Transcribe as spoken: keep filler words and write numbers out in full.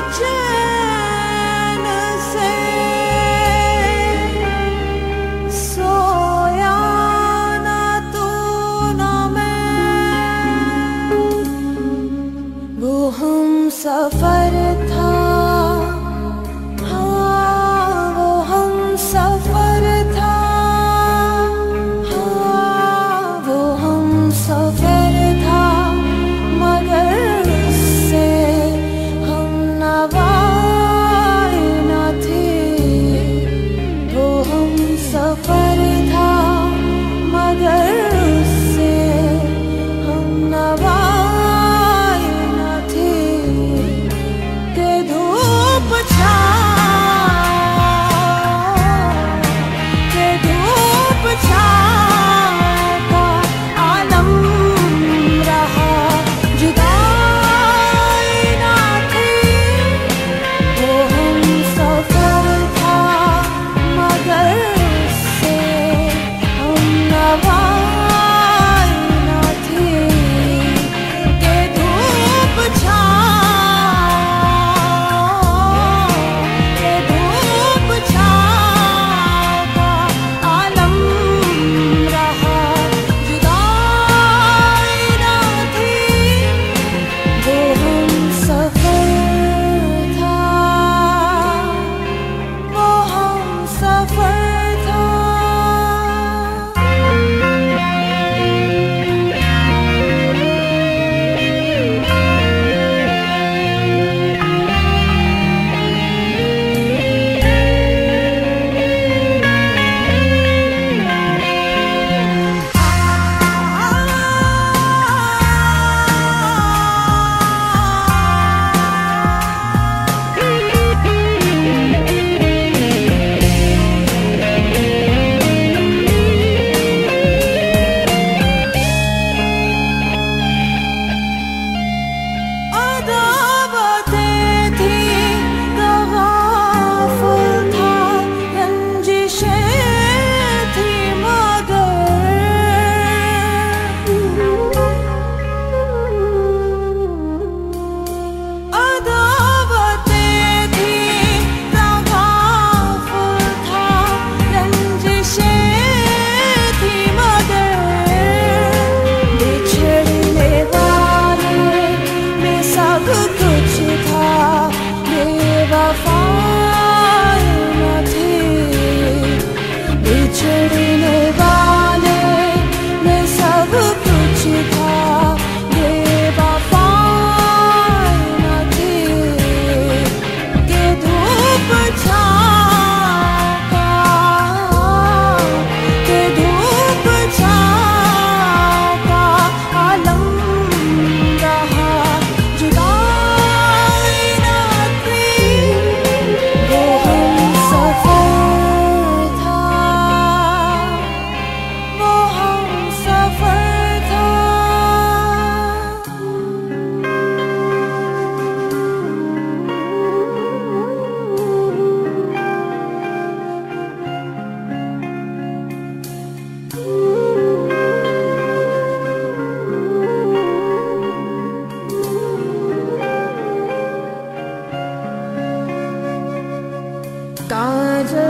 चैन से सोया ना तू ना मैं, वो हम सफर था, हाँ वो हम सफर था, हाँ वो हम सफर था, मगर उससे हम नवाए न थे। वो हम सफर था, मगर उससे हम नवाए न थे। के धूप छाँव, के धूप छाँव का आलम रहा, जुदाई ना थी। वो हम सफर था, मगर उससे हम नवाए न थे। के धूप छाँव, के धूप छाँव का आलम रहा, जुदाई ना थी। वो हम सफर था, वो हम सफर था। अदावतें थी, तगाफुल था, रंजिशें थी, मगर अदावतें थी, तगाफुल था, रंजिशें थी, मगर बिछड़ने वाले में सब कुछ था, बेवफाई न थी। बिछड़ने वाले में सब कुछ था, बेवफाई न थी। के धूप छाँव का, के धूप छाँव का आलम रहा, जुदाई ना थी। वो हम सफर था, वो हम सफर था। काजल